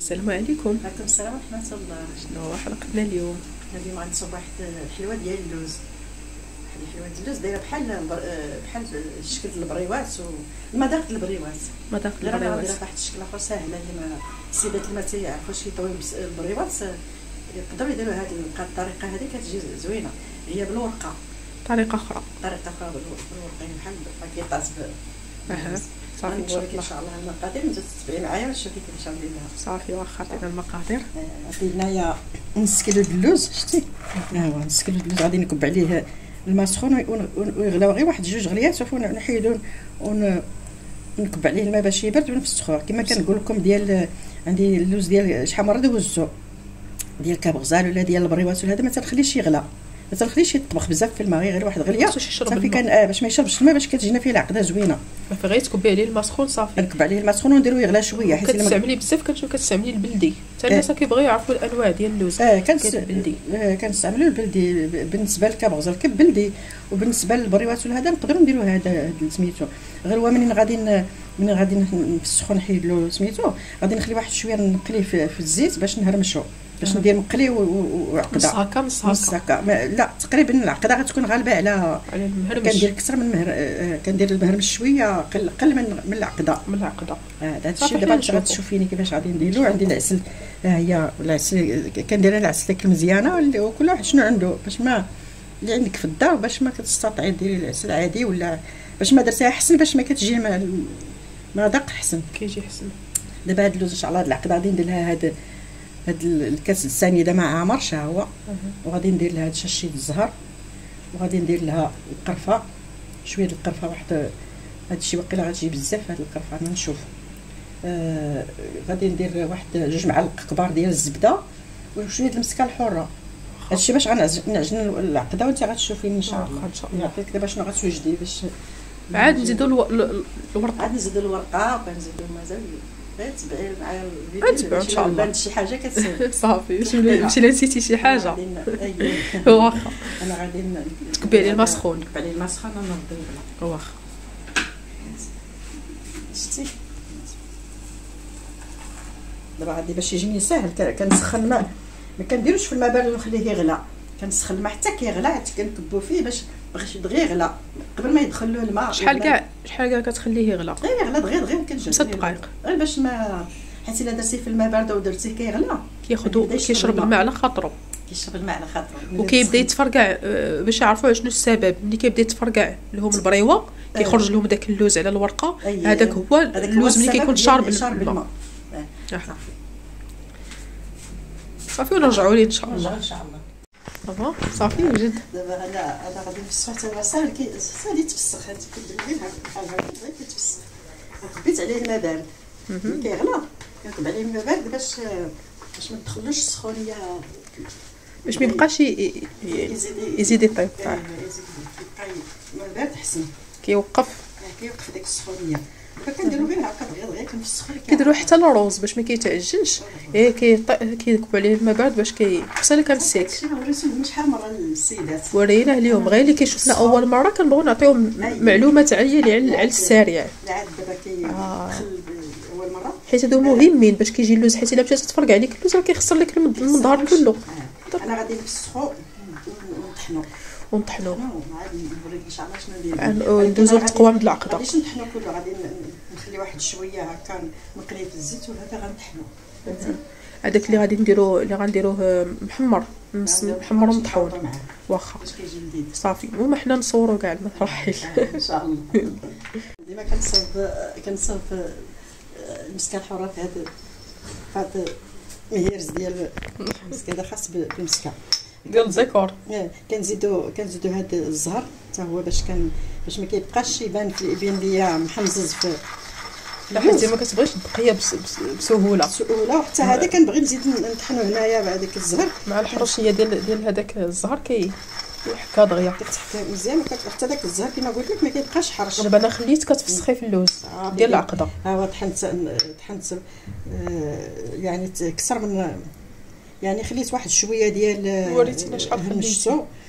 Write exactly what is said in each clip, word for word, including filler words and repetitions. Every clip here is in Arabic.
السلام عليكم. وعليكم السلام ورحمة الله. شنو هو حلقتنا اليوم؟ اليوم غنصوب واحد الحلوة ديال اللوز. واحد الحلوة ديال اللوز دايرة بحال بحال الشكل ديال البريوات والمذاق ديال البريوات. مذاق البريوات دايرة البريوات بواحد الشكل اخر ساهلة اللي ما السيدات اللي ما تيعرفوش يطويو البريوات يقدروا يديروا هذه الطريقة هذه كتجي زوينة. هي بالورقة. طريقة أخرى. طريقة أخرى بالورقة بحال باكيطات اها صافي نشوف ان شاء الله المقادير انت تتبعي معايا ونشوف كيفاش غندير لها. صافي واخا عطينا المقادير. عندي هنايا نص كيلو د اللوز شتي ها هو نص كيلو د اللوز غادي نكب عليه الماء سخون ويغلاو غير واحد جوج غليات صافي نحيدو ونكب عليه الماء باش يبرد ونفسخوه كما كنقول لكم. ديال عندي اللوز ديال شحال مره دوزتو ديال كابغزال ولا ديال البريوات ولا هذا ما تنخليش يغلى ما تنخليش يطبخ بزاف في الماء غير واحد غليه صافي كان آه باش ما يشربش الماء باش كتجينا فيه العقده زوينه. صافي غير تكبي عليه الماء سخون صافي نكب عليه الماء سخون ونديرو يغلى شويه حيت كتستعملي بزاف كتشوف كتستعملي البلدي حتى الناس كيبغيو يعرفوا الانواع ديال اللوز. اه كنستعملو آه كنستعملو البلدي بالنسبه للكابغزال كب بلدي وبالنسبه للبريوات ولا هذا نقدروا نديرو هذا سميتو غير هو منين غادي منين غادي نفسخو نحيد له سميتو غادي نخلي واحد شويه نقليه في, في الزيت باش نهرمشو باش ندير مقلي وعقده نص هكا نص هكا لا تقريبا العقده غتكون غالبه على على المهرمش. كندير اكثر من مهر آه كندير المهرمش شويه قل قل من من العقده من العقده. اه هذا الشيء دابا غتشوفيني كيفاش غادي نديرو. عندي العسل ها هي العسل كندير العسل ديك مزيانه وكل واحد شنو عنده باش ما اللي عندك في الدار باش ما كتستطيعي ديري العسل عادي ولا باش ما درتيها احسن باش ما كتجي مذاق احسن كيجي احسن. دابا هاد اللوز ان شاء الله هاد العقده غادي ندير لها هاد هاد الكاس الثاني دا مع عامر شا هو وغادي ندير لها هاد شاشيه الزهر وغادي ندير لها القرفه شويه القرفه واحد هاد الشيء واقيلا غتجي بزاف هاد القرفه نشوف. آه غادي ندير واحد جوج معالق كبار ديال الزبده وشويه المسكه الحره هادشي باش غنعجن العقده وانت غتشوفيني ان شاء الله. ان شاء الله يعطيك دابا شنو غتوجدي باش عاد نزيدو الورقه عاد نزيدو الورقه وكنزيدو مازال غير تبعي معايا الفيديو تبعوا ان شاء الله بانت شي حاجه كت صافي ماشي لا نسيتي شي حاجه واخا انا غادي تكبي عليه الماء سخون نكب عليه الماء سخون ونرد البلا واخا شتي دابا غادي باش يجيني ساهل كنسخن الماء ما كنديروش في الماء بارد ونخليه يغلى كنسخن الماء حتى كيغلى حتى كنكبو فيه باش باغيش دغيا يغلى قبل ما يدخل له الماء. شحال كاع شحال كاع كتخليه يغلى؟ غير يغلى دغيا دغيا كنجبد ست دقائق غير باش ما حيت الا درتيه في الماء بارده ودرتيه كيغلى كياخذ كيشرب الماء على خاطرو كيشرب الماء على خاطرو وكيبدا يتفرقع باش يعرفوا شنو السبب. ملي كيبدا يتفرقع لهم البريوه كيخرج لهم داك اللوز على الورقه هذاك هو اللوز ملي كيكون شارب الماء. صافي ونرجعوا ليه ان شاء الله. ان شاء الله صافا صافي وجد. دابا انا انا غادي نفسخو حتى هو ساهل كي ساهل يتفسخ هاد كدير بحال هكا غير كيتفسخ وكبيت عليه الماء بارد ملي كيغلى كنكب عليه الماء بارد باش باش ما تدخلوش السخونيه باش ما يبقاش يزيد يطيب. يزيد يبقى الماء بارد احسن كيوقف كيوقف ديك السخونيه. كنديرو غير هكا دغيا دغيا كنفسخو كيديروا حتى الروز باش ما كيتعجنش ايه كيكبوا عليه الماء بارد باش كي خصنا كان سيك. وريتو شحال مره للسيدات وريناه اليوم غير اللي كيشوفنا اول مره كنبغيو نعطيهم معلومات عاليه على السريع عاد دابا كيدخل اول مره حيت هادو مهمين باش كيجي اللوز حيت الا مشات تفرقع عليك اللوز راه كيخسر لك الظهر كله. انا غادي نفسخو ونطحنو ونطحنو عاد نوريك ان شاء الله شنو ندير ندوزو للتقوام د العقده. غاديش نطحنو كله غادي نخلي واحد شويه هكا نقليه في الزيت وهذا غنطحنو. هذاك اللي غادي نديرو اللي غنديروه محمر محمر ومطحون واخا باش كيجي لذيذ صافي. المهم حنا نصوروا كاع المراحل ان شاء الله. ديما كنصاوب كنصاوب المسكه الحره في هذا هذا المهيرز ديال المسكه هذا خاص بالمسكه ديال الديكور. كنزيدو كنزيدو هذا الزهر حتى هو باش كان باش ما كيبقاش يبان يبان ليا محمزز في حيت ما كتبغيش تبقيه بسهوله بسهوله وحتى هذا كنبغي نزيد نطحنو هنايا بهذاك الزهر مع الحروشيه ديال ديال هذاك الزهر كي يحكى دغيا كتحكى مزيان حتى داك الزهر كما قلت لك ما كيبقاش حرش. دابا انا خليت كتفسخي في اللوز ديال العقده ها هو طحنت طحنت يعني اكثر من يعني خليت واحد شويه ديال وريتينا شحال خليتو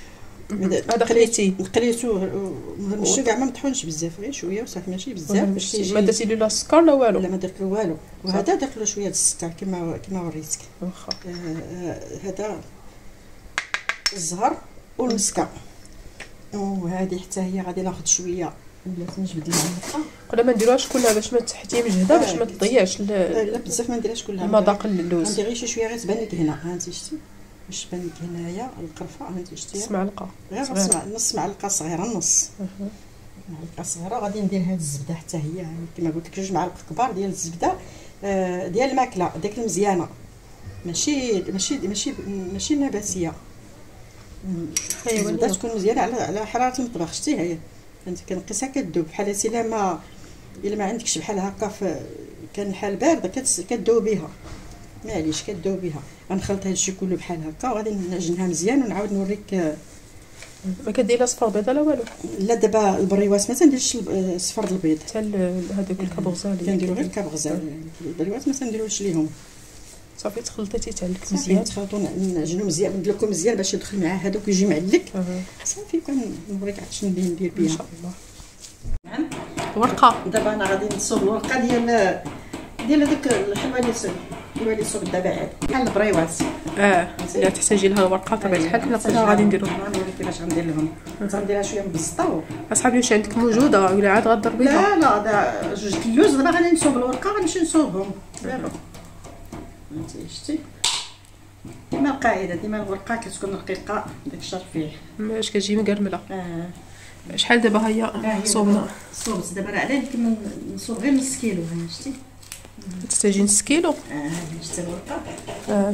هذا خليتيه قليتو ماشي كاع ما مطحونش بزاف، غير شويه وصافي، ماشي بزاف باش تيجي ما درتي لا السكر لا والو. لا ما درت له والو. وهذا درت له شويه د السكر كما كما وريتك. واخا آه هذا الزهر والمسكه، وهذه حتى هي غادي ناخذ شويه بلاتي نجبد لها النقطه. قلنا ما نديروهاش كلها باش ما تحتي مجهده باش ما تضيعش. لا بزاف ما نديرهاش كلها، المذاق اللوز ندير غير شي شويه غير تبان لك هنا. ها انت شتي باش تبان لك هنايا القرفه. ها انت شتيها نص معلقه غير نص نص معلقه صغيره، نص معلقه صغيره. غادي ندير هاد الزبده حتى هي كما قلت لك جوج معالق كبار ديال الزبده آه ديال الماكله ديك المزيانه، ماشي ماشي ماشي ماشي نباتيه. الزبده تكون مزيانه على على حراره المطبخ. شتي هي انت كنقيسها كذوب بحال هاتي. الا ما الا ما عندكش بحال هكا كان الحال بارده كتذوبيها، معليش كتذوبيها. غنخلط هذا الشيء كله بحال هكا وغادي نعجنها مزيان ونعاود نوريك. ما كدير لا صفر بيضه لا والو. لا دابا البريوات ما تنديرش صفر البيض، حتى هذوك الكابوغزال كنديروا غير الكابوغزال. البريوات ما تنديروش ليهم. صافي تخلطيتي حتى لك مزيان، تخلطوا نعجنوا مزيان ندلكو مزيان باش يدخل معاه هذوك ويجي معلك. صافي كنوريك عاد شنو ندير بها ان شاء الله. الورقه دابا انا غادي نصوب الورقه ديال ديال هذيك الحلوه اللي صوب الحلوه اللي صوب دابا عاد بحال البريوات. اه لا تحتاجي لها الورقه طبيعه الحال. حنا كلها غادي نديروها. نوريك كيفاش غندير لهم. غنديرها شويه مبسطه. اصحابي واش عندك موجوده ولا عاد غضربيها؟ لا لا دا جوج اللوز دابا غادي نصوب الورقه غنمشي نصوبهم دابا. انت شتي ديما القاعده ديما الورقه كتكون رقيقه داك الشرف فيه باش كتجي مقرمله. اه شحال دابا هي صوبنا؟ صوبت دابا راه على كما نصوب غير نص كيلو. ها شتي تحتاجي نص كيلو. اه شتي الورقه. اه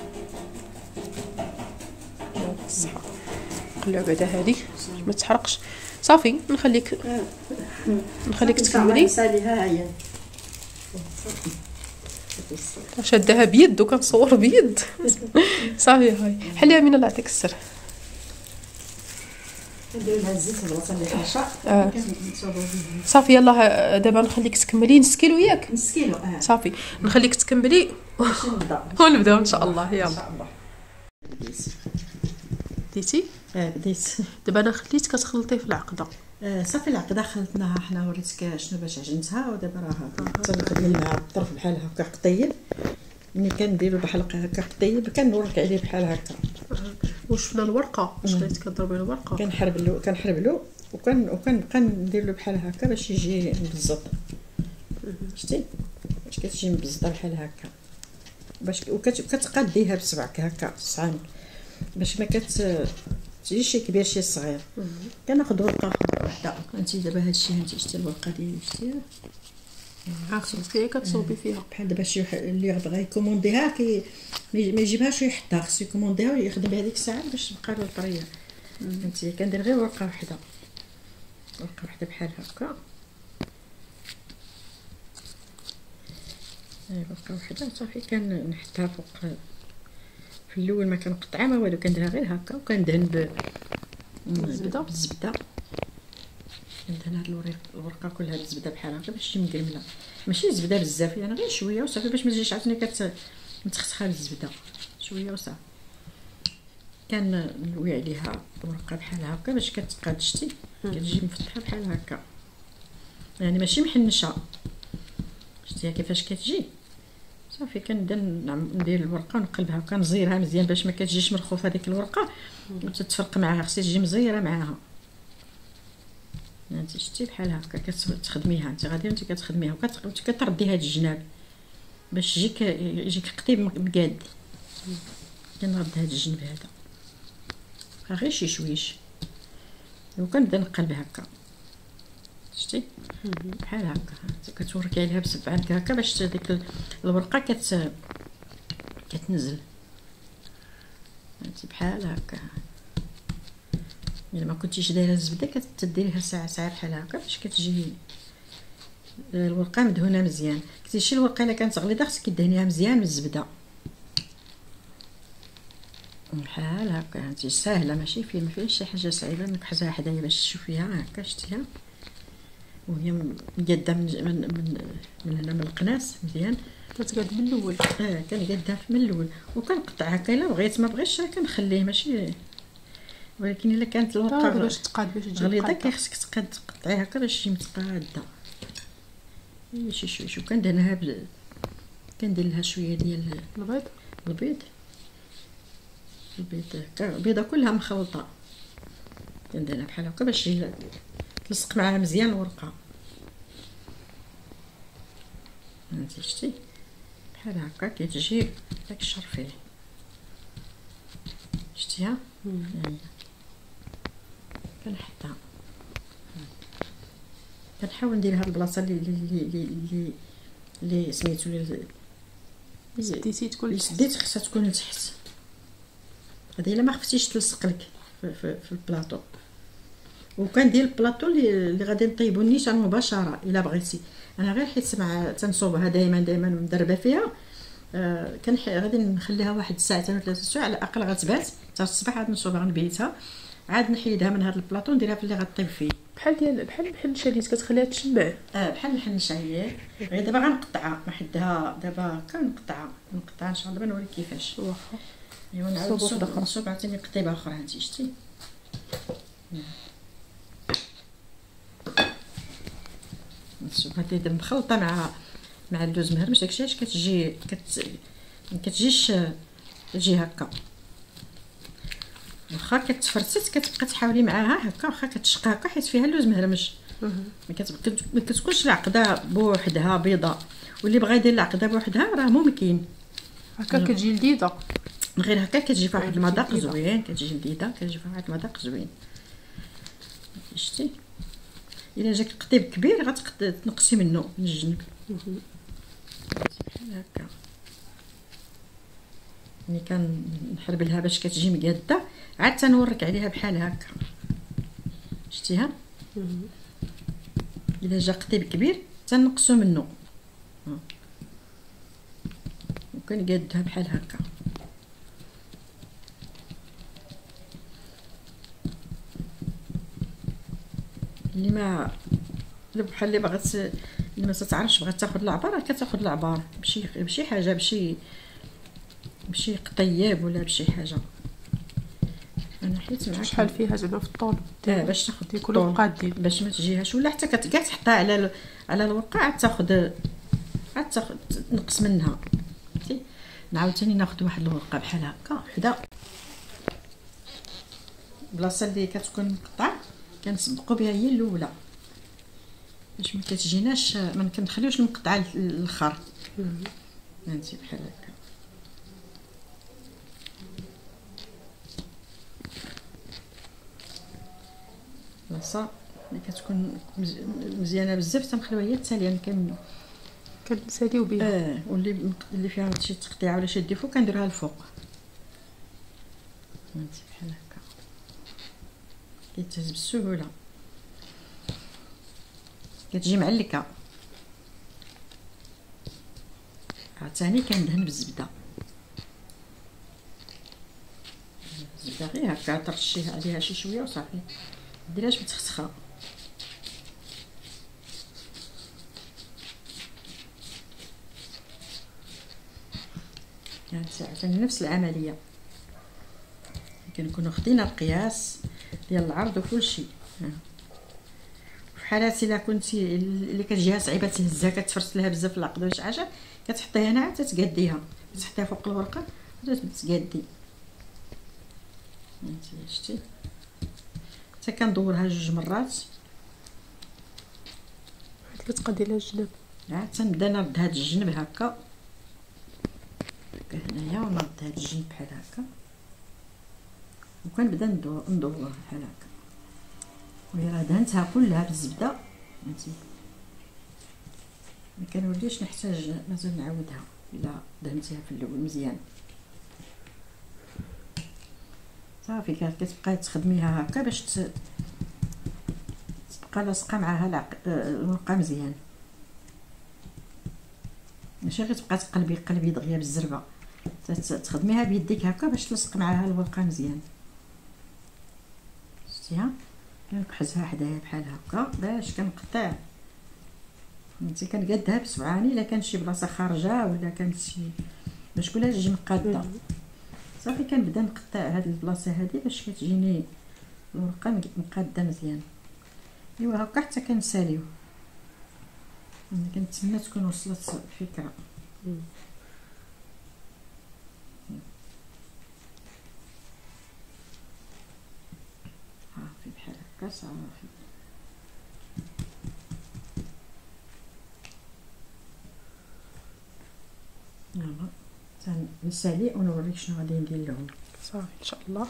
الصحه نقلعو بعدا هذه ما تحرقش. صافي نخليك آه. نخليك تكملي. نساليها هي شادها بيد وكنصور بيد. صافي هاي حليها من الله يعطيك السر. ندير لها الزيت بلاصه اللي حاشا. اه صافي يلاه دابا نخليك تكملي نص كيلو ياك. نص كيلو اه صافي نخليك تكملي باش نبدا ونبداو ان شاء الله. يلا ان شاء الله. بديتي؟ اه بديت. دابا انا خليت كتخلطي في العقده. آه صافي العقده خلطناها حنا وريتك شنو باش عجنتها. ودابا راه تنخدم مع الطرف بحال هكا قطيب. ملي كنديرو بحال هكا قطيب كنورك عليه بحال هكا. وشفنا الورقه واش خليت كضربي الورقه كنحربلو كنحربلو وكن وكنبقى ندير له بحال هكا باش يجي مبزط. شتي باش كتجي مبزطه بحال هكا باش وكتقاديها بصبعك هكا الصعان باش ما كت تجي شي كبير شي صغير. كناخذ ورقه وحده. انت دابا هادشي انت شتي الورقه ديالي شتيها عرفتي فيها كتصوبي فيها بحال دابا شي اللي بغا يكومونديها كي ما يجيبهاش ويحطها خصو يكومونديها ويخدم بهذيك الساعه باش تبقى له طريه. فهمتي كندير غير ورقه وحده ورقه وحده بحال هكا. ورقه وحده صافي كنحطها فوق. في الاول ما كنقطعها ما والو كنديرها غير هكا وكندهن بالزبده بالزبده. كندهن هاد الورقه كلها بالزبده بحال هكا باش تجي مقرمله. ماشي زبده بزاف يعني غير شويه وصافي باش ما تجيش عاوتاني كتمتختخه بالزبده شويه وصافي. كنلوي عليها ورقه بحال هكا باش كتقاد. شتي كتجي مفتحه بحال هكا يعني ماشي محنشه. شتيها كيفاش كتجي صافي. كنبدا ندير الورقه ونقلبها وكنزيرها مزيان باش ما كتجيش مرخوفه ديك الورقه وتتفرق معاها. خصها تجي مزيره معاها. انت شتي بحال هكا كتخدميها انت غادي انت كتخدميها وكتردي هاد الجناب باش يجيك يجيك قطيب مقاد. كنرد هاد الجنب هذا غير شي شويش وكنبدا نقلب هكا. شتي بحال هكا كتوركي عليها بسبعانك هكا باش ديك الورقه كت كتنزل. انت بحال هكا. الا ما كنتيش دايره الزبده كتديريها ساعه ساعه بحال هكا باش كتجي الورقه مدهونه مزيان. كنتي شي الورقه الا كانت غليظه خصك دهنيها مزيان بالزبده بحال هكا. انت ساهله ماشي فيه ما فيهش شي حاجه صعيبه. نكحزها حدايا باش تشوفيها هكا. شتيها وهي مقاده من من من هنا من القناص مزيان. كتقاد من الاول. اه كنقادها من الاول وكنقطع هكا. الا بغيت ما بغيتش كنخليه. ماشي ولكن الا كانت الورقه باش تقاد باش تجي غليظه كيخصك تقاد تقطعيها هكا باش تجي متقاده. شي شويه شو كندهنها ب... كندير لها شويه ديال البيض البيض البيض هكا البيضه كلها مخلطه كنديرها بحال هكا باش تلصق معاها مزيان الورقه. انت شتي بحال هكا كتجي داك الشرفيل شتيها. يعني كنحطها كنحاول ندير هاد البلاصه اللي اللي اللي اللي سميتو اللي سديتي تكون اللي سديت خصها تكون لتحت. هذه الا ما خفتيش تلصق لك في, في, في البلاطو. وكندير البلاطو اللي, اللي غادي نطيبو النيشان مباشره الا بغيتي. انا غير حيت مع تنصوبها دائما دائما مدربه فيها. آه كان غادي نخليها واحد ساعتين ولا ثلاثه سوايع على الاقل غتبات حتى الصباح عاد نصوبها نبيتها عاد نحيدها من هذا البلاطو نديرها في اللي غطيب فيه بحال ديال بحال الحنشه اللي كتخليها تشمع. اه بحال الحنشه هي. غير دابا غنقطعها محدها دابا كنقطعها نقطعها ان شاء الله نوريك كيفاش. واخا ايوا نعاود نصوب نصوب عاوتاني قطيبه اخرى انت شتي. نصوب هذه مخلطه مع مع اللوز مهرمش داكشي علاش كتجي كت ما كتجيش تجي هكا. واخا كتفرتت كتبقى تحاولي معاها هكا واخا كتشق هكا حيت فيها اللوز مهرمش. ما كتبقى ما كتكونش العقده بوحدها بيضاء. واللي بغى يدير العقده بوحدها راه ممكن هكا كتجي لذيذه. غير هكا كتجي فواحد المذاق زوين كتجي لذيذه كتجي فواحد المذاق زوين شتي. الا جاك قطيب كبير غتقدري تنقصي منه من الجنب بحال هكا. ملي كنحربلها باش كتجي مقاده عاد تنورك عليها بحال هكا شتيها. الا جا قطيب كبير تنقصو منه وكنقادها بحال هكا. اللي ما بحال اللي بغات اللي ما تعرفش بغات تاخذ العبار كتاخذ العبار بشي بشي حاجه بشي بشي قطياب ولا بشي حاجه. انا حيت معاك شحال فيها زعما في الطول اه باش تاخذ يكونوا قادين باش ما تجيهاش ولا حتى كاع تحطها على على الورقه عاد تاخذ عاد تاخذ تنقص منها. نعاود ثاني ناخذ واحد الورقه بحال هكا حدا البلاصه اللي كتكون مقطعه كنسبقوا بها هي الاولى باش ما كتجيناش ما كنخليوش المقطعه الاخر. هانتي بحال هكا بلاصه اللي كتكون مزيانه بزاف تنخليوها هي التاليه نكملوا كنساليو بها. اه واللي اللي فيها شي تقطيعه ولا شي ديفو كنديرها الفوق. هانتي بحال هكا كيتهز بسهوله كتجي معلكه. عاوتاني كندهن بالزبده الزبده غير هكا ترشيها عليها شي شويه وصافي ديرهاش متخسخه. يعني عاوتاني نفس العمليه كنكونوا خدينا القياس ديال العرض وكلشي. في حالات الا كنتي اللي كتجيها صعيبه تهزها كتفرس لها بزاف العقد ولا شي حاجه كتحطيها هنا حتى تقاديها تحطيها فوق الورقه وتقادي. انت شتي حتى كندورها جوج مرات حيت كتقادي لها الجناب. عاد تنبدا نرد هاد الجنب هكا هنايا ونرد هاد الجنب بحال هكا وكنبدا ندور ندورها بحال هكا. وهي راه دهنتها كلها بالزبده فهمتي ما كنوليش نحتاج مازال نعاودها الا دهنتيها في الاول مزيان صافي. كتبقاي تخدميها هكا باش تبقى لاصقه معاها الورقه مزيان ماشي غير تبقى تقلبي قلبي دغيا بالزربه تخدميها بيديك هكا باش تلصق معاها الورقه مزيان شتيها. كنحزها حدايا بحال هكا باش كنقطع فهمتي كنقادها بسبعاني الا كان شي بلاصه خارجه ولا كانت شي باش كلها تجي مقاده صافي. كنبدا نقطع هاد البلاصه هادي باش كتجيني الورقه مقاده مزيان. ايوا هكا حتى كنساليو. انا كنتمنى تكون وصلت الفكره. صافي بحال هكا صافي. يلا نسالي ونوريك شنو غادي ندير لهم. صافي ان شاء الله.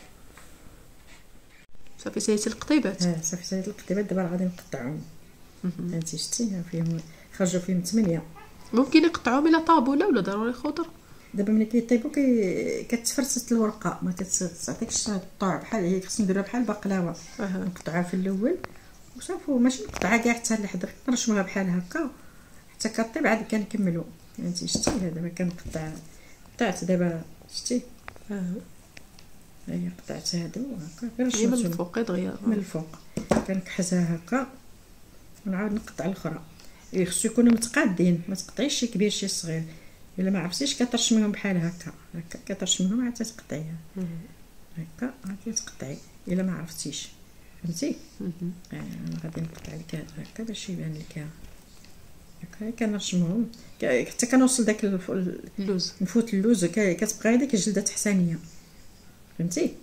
صافي ساليتي القطيبات. اه صافي ساليت القطيبات. دابا غادي نقطعهم. انت شتي فيهم خرجوا فيهم ثمانية. ممكن يقطعوهم الى طابوله ولا ضروري خضر؟ دابا ملي كيطيبوا كي كتفرست الورقه ما كتعطيكش الطوع بحال هي. خصنا نديروها بحال البقلاوه. أه. نقطعوها في الاول وصافي ماشي نقطعها كاع حتى لحد نرشموها بحال هكا حتى كطيب عاد كنكملوا. انت شتي دابا كنقطع قطعت دابا شتي. اه هي قطعت هادو هكا غير من الفوق دغيا من الفوق كنكحزها هكا ونعاود نقطع الاخرى. اي خصو يكونوا متقادين ما تقطعيش شي كبير شي صغير. الا ما عرفتيش كترشميهم بحال هكا هكا كترشميهم عاد تقطعيها هكا هكا تقطعي الا ما عرفتيش فهمتي. انا غادي نقطع لك هذا هكا باش يبان لك هكا كنرشمهم حتى كنوصل داك اللوز نفوت اللوز كتبقى هذيك الجلده تحسانيه فهمتي.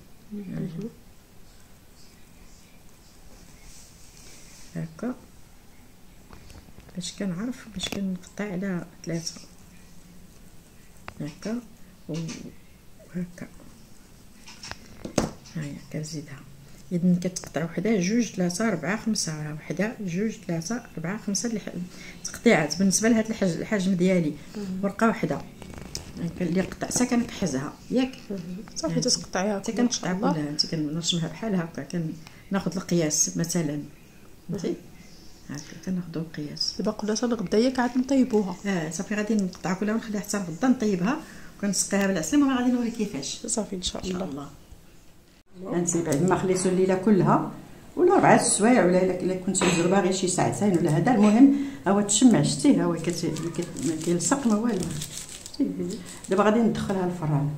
هكا باش كنعرف باش كنقطع على ثلاثة هكا وهكا. هيا كنزيدها اذا كتقطع وحده جوج ثلاثة أربعة خمسة. وحده جوج ثلاثة أربعة خمسة تقطيعات بالنسبه لهاد الحجم ديالي. ورقه وحده اللي قطعتها كنكحزها ياك صافي تقطعيها حتى كنقطع كلها. انت كنرسمها بحال هكا كناخذ القياس مثلا فهمتي هكا كناخذوا القياس. دابا قلنا حتى غدا ياك عاد نطيبوها. اه صافي غادي نقطعها كلها ونخليها حتى غدا نطيبها وكنسقيها بالعسل. المهم غادي نوريك كيفاش. صافي ان شاء الله. الله انت بعد ما خليتو الليله كلها ولا ربعة السوايع ولا الا كنتي مجربه غير شي ساعتين ولا هذا المهم هو تشمع شتي ها هو ما كيلصق ما والو. دابا غادي ندخلها للفران.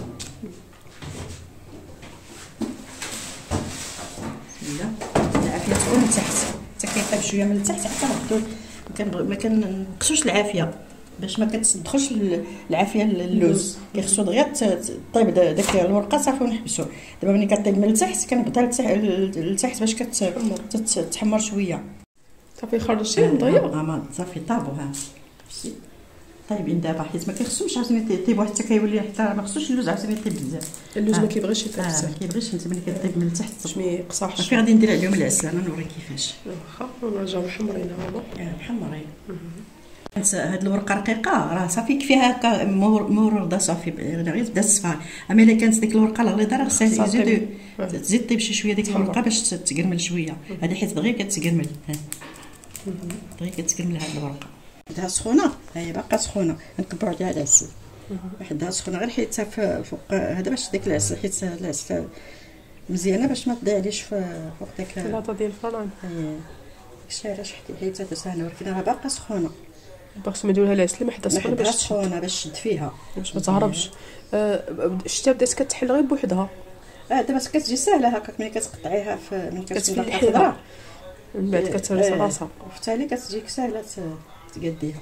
لا العافيه تكون لتحت حتى كيطيب شويه من التحت حتى ناخذو ما كنقصوش العافيه باش ما كتدخلش العافيه اللوز. كيخصو دغيا طيب داك الورقه صافي ونحبسو. دابا ملي كطيب من التحت كنبدا لتحت باش كتحمر شويه. صافي خرجتيهم دغيا اه صافي طابو ها شتي طايبين دابا حيت ما كيخصهمش عاوتاني يطيبوا حتى كيولي حتى ما خصوش اللوز عاوتاني يطيب بزاف. اللوز ما كيبغيش يطيب بزاف. ما كيبغيش انت ملي كطيب من التحت باش ما يقصاحش. صافي غادي ندير عليهم العسل انا نوريك كيفاش. واخا ونرجعو محمرين هما. اه محمرين. هاد الورقه رقيقه راه صافي كفيها هكا مورده صافي غير تبدا تصفى. اما الا كانت ديك الورقه الغليظه راه خصها تزيد تزيد طيب شي شويه ديك الورقه باش تقرمل شويه. هذه حيت دغيا كتقرمل دغيا كتقرمل هاد الورقه. عندها سخونه ها هي باقا سخونه نكبروا عليها العسل. وحدها سخونه غير حيتها فوق هذا باش ديك العسل حيت العسل مزيانه باش ما تضيعليش فوق داك البلاطه ديال الفران. اييه داكشي علاش حيتها ساهله ولكن راه باقا سخونه. باش ما نديرولها العسل ما حدا سخونه باش سخونه باش تشد فيها باش ما تهربش. الشتا بدات كتحل غير بوحدها. اه دابا كتجي ساهله هكاك ملي كتقطعيها في ملي كتكون الخضره من بعد كتهرس راسها وفتالي كتجيك ساهله تقاديها.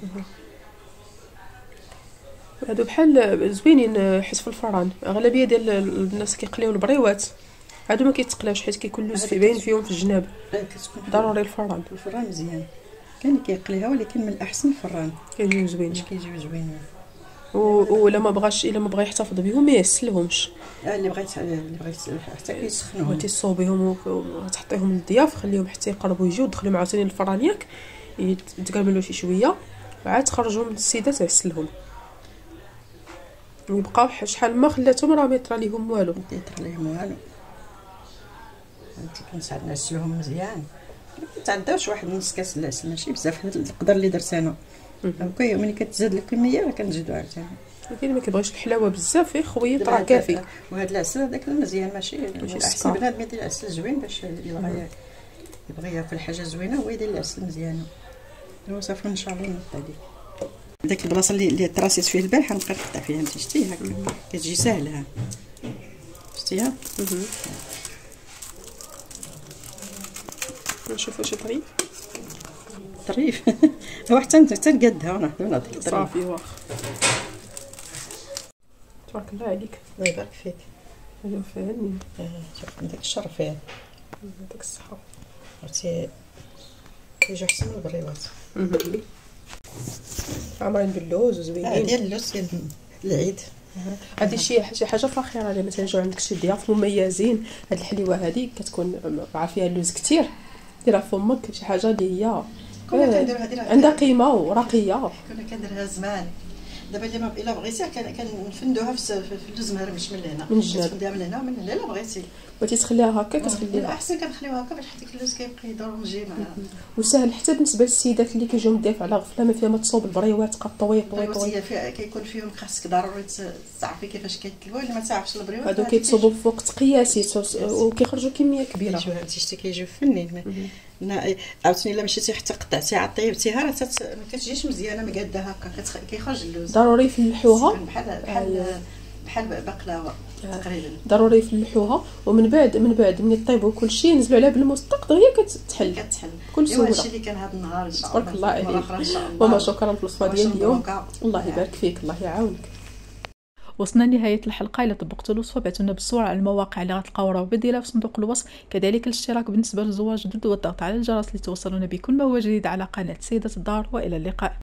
هادو بحال زوينين حيت في الفران. اغلبيه ديال الناس كيقليو البريوات هادو ما كيتقلاوش حيت كيكون اللوز فيه باين فيهم في الجناب. ضروري الفران. الفران مزيان كاين اللي كيقليها ولكن من الاحسن الفران كيجيو زوينين. كيجيو زوينين ولا ما بغاش الا ما بغى يحتفظ بهم ما يسلهمش. اه اللي بغيت اللي بغيت حتى كيسخنوهم بغيتي تصوبيهم وتحطيهم للضياف خليهم حتى يقربوا يجيو دخلهم عاوتاني للفران ياك يتقرملوا شي شويه وعاد تخرجهم للسيده تعسلهم ويبقاو شحال ما خلاتهم راه ما يطرى ليهم والو. ما يطرى ليهم والو. انت كنساعد نعسلهم مزيان ما تعداوش واحد نص كاس العسل ماشي بزاف هذا القدر اللي درت انا. هكا ملي كتزاد الكميه راه كنزيدو عاوتاني. ولكن ما كيبغيش الحلاوه بزاف غير خويط راه كافي. وهذا العسل هذاك مزيان ماشي احسن بنادم يدير العسل زوين باش يبغى يبغي ياكل حاجه زوينه هو يدير العسل مزيانه. هو صافي ان شاء الله نقطع ليه داك البلاصه اللي اللي تراسيت فيه البارح نبقى نقطع فيها. انت شتي هكا كتجي ساهله شتيها. نشوفوا شي طريف طريف هو حتى تنقادها ونعطيو نعطيك صافي واخا. تبارك الله عليك، الله يبارك فيك. انا فاهمني. اه شوف عندك الشرف فيها، يعطيك الصحه. عرفتي كيجيو حسن من البريوات عامرين باللوز وزوينين. ديال اللوز ديال العيد. هذه شي شي حاجه فاخره. الا مثلا جاو عندك شي ضياف مميزين، هاد الحليوه هذه كتكون مع فيها اللوز كثير، ديرها في فمك، شي حاجه اللي هي عندها قيمه وراقيه. كنا كنديرها زمان، دابا اللي ما الا بغيتي كنفندوها في اللوز مهرمش من هنا، من الجناب تفنديها من هنا ومن هنا الا بغيتي. بغيتي تخليها هكا كتخليها احسن كنخليوها هكا باش حيت اللوز كيبقى يدورونجي مع. وسهل حتى بالنسبه للسيدات اللي كيجيو مضيف على غفله ما فيها ما تصوب البريوات قطوي طوي طوي. فيها كيكون فيهم خاصك ضروري تعرفي كيفاش كيطلبوا، اللي ما تعرفش البريوات هادو كيتصوبوا في وقت قياسي وكيخرجوا كميه كبيره. هادشي شتي كيجيو فنين. عاوتاني الا مشيتي حتى قطعتيها طيبتيها راه ما كتجيش مزيانه مقاده هكا، كيخرج اللوز. ضروري يفلحوها بحال بحال بحال بقلاوه تقريبا، ضروري يفلحوها. ومن بعد من بعد ملي طيبوا كلشي نزلوا عليها بالمستق دغيا كتحل كتحل بكل سهوله. هادشي اللي كان هذا النهار ان شاء الله. تبارك الله عليك. وما شكرا في الوصفه ديال اليوم، الله يبارك فيك، الله يعاونك. وصلنا لنهايه الحلقه. الا طبقتوا الوصفه بعثوا لنا بالصور على المواقع اللي غتلقاو رابط ديالها في صندوق الوصف، كذلك الاشتراك بالنسبه للزوار جدد والضغط على الجرس لتوصلونا بكل ما هو جديد على قناه سيده الدار. والى اللقاء.